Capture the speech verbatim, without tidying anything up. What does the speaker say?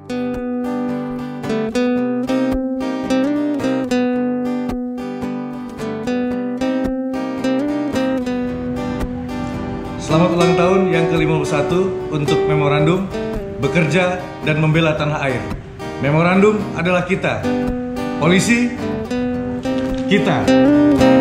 Selamat ulang tahun yang ke lima puluh satu untuk Memorandum bekerja dan membela tanah air. Memorandum adalah kita. Polisi, kita.